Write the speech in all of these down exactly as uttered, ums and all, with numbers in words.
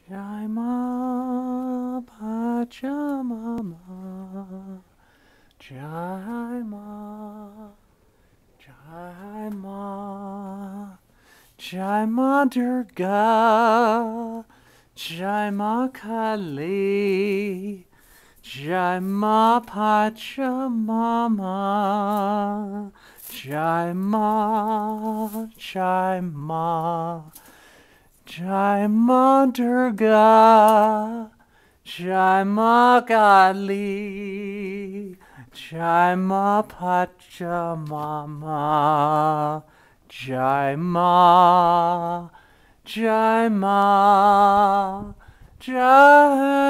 Jai Ma Pachamama. Jai Ma. Jai Ma. Jai Ma Durga. Jai Ma Kali. Jai Ma Pachamama. Jai Ma. Jai Ma. Jai Ma Durga, Jai Ma Kali, Jai Ma Pachamama, Jai Ma, Jai Ma, Jai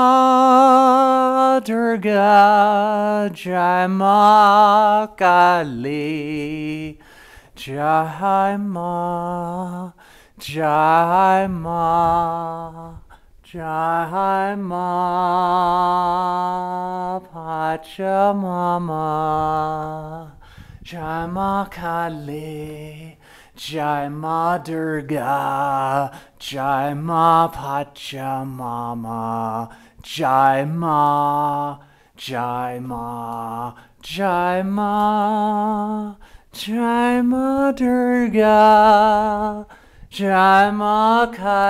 Ma Durga, Jai Ma Kali, Jai Ma. Jai Ma, Jai Ma, Pachamama, Jai Ma Kali, Jai Ma Durga, Jai Ma Pachamama, Jai Ma, Jai Ma, Jai Ma, Jai Ma Durga. Jai Ma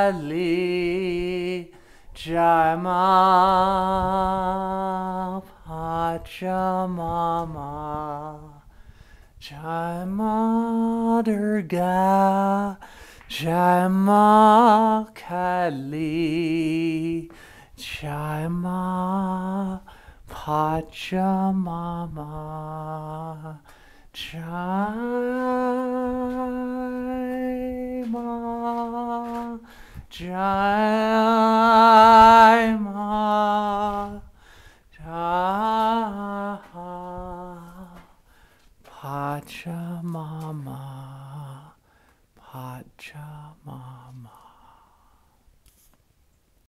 Kali, Jai Ma Pachamama, Jai Ma Durga, Jai Ma Kali, Jai Ma Pachamama, Jai Ma, Jai Ma, Jai Pachamama, Pachamama.